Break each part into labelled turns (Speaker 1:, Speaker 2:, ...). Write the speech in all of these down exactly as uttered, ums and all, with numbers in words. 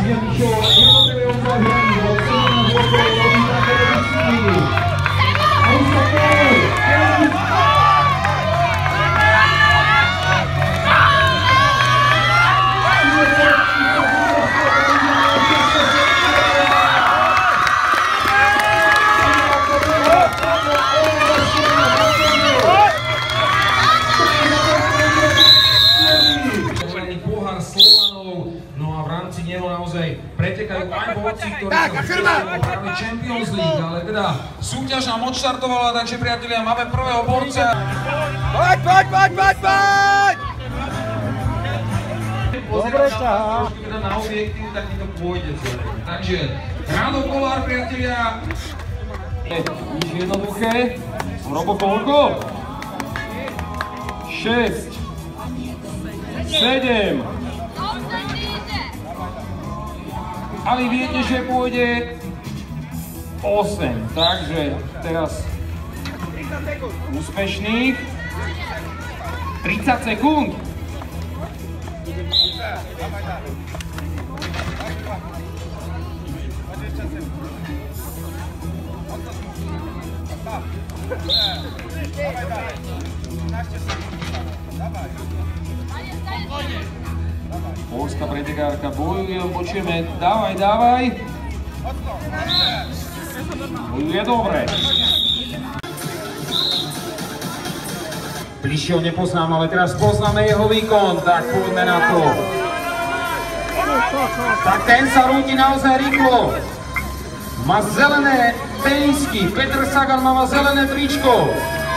Speaker 1: pretekajú aj borci, ktorí hrali Champions League, ale teda súťaž nám odštartovala, takže priatelia, máme prvého borca.
Speaker 2: Poď, poď, poď, poď, poď!
Speaker 1: Dobre sa. Trošku teda na objektív, tak mi to pôjde celé. Takže, Rado Kolár, priatelia.
Speaker 3: Nič jednoduché. Robo koľko? šesť. sedem. Ale viete, že pôjde osem, takže teraz úspešných tridsať sekúnd. Polská pretekárka bojuje, počujeme, dávaj, dávaj. Bojuje dobre. Bližšie ho nepoznám, ale teraz poznáme jeho výkon, tak poďme na to. Tak ten sa rúti naozaj rýchlo. Má zelené tenisky, Petr Sagan má zelené tričko.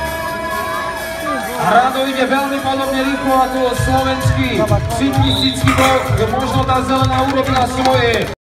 Speaker 3: Rado ide veľmi podobne rýchlo ako slovenský cyklistický bok, možno tá zelená urobila svoje.